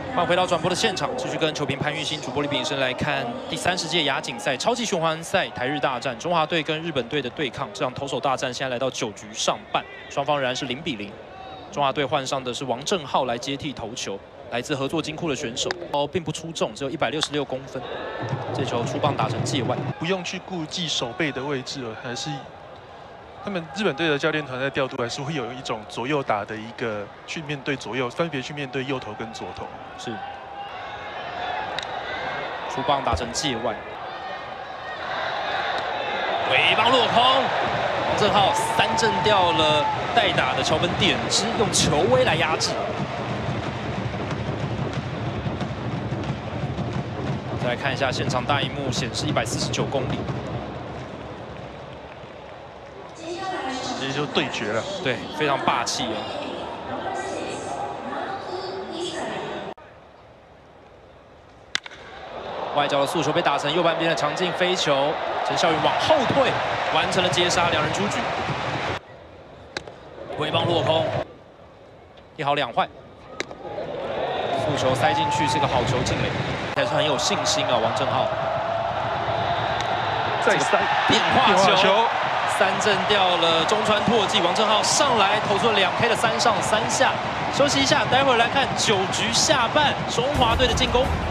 换回到转播的现场，继续跟球评潘玉兴、主播李炳生来看第30届亚锦赛超级循环赛台日大战，中华队跟日本队的对抗。这场投手大战现在来到9局上半，双方仍然是0比0。中华队换上的是王正浩来接替投球，来自合作金库的选手，并不出众，只有166公分。这球出棒打成界外， 不用去顾忌手背的位置了，还是。 他们日本队的教练团在调度，还是会有一种左右打的一个去面对左右，分别去面对右投跟左投。 是，出棒打成界外，尾棒落空，王正浩3振掉了代打的桥本典之，用球威来压制。再来看一下现场大荧幕显示149公里。 直接就对决了， 对，非常霸气哦。外角的速球被打成右半边的长径飞球，陈孝允往后退，完成了接杀，2人出局。尾棒落空，1好2坏。速球塞进去是个好球进垒，还是很有信心啊，王正浩。 再塞变化球。 3振掉了中川拓纪，王正浩上来投出了2K 的3上3下，休息一下，待会儿来看9局下半中华队的进攻。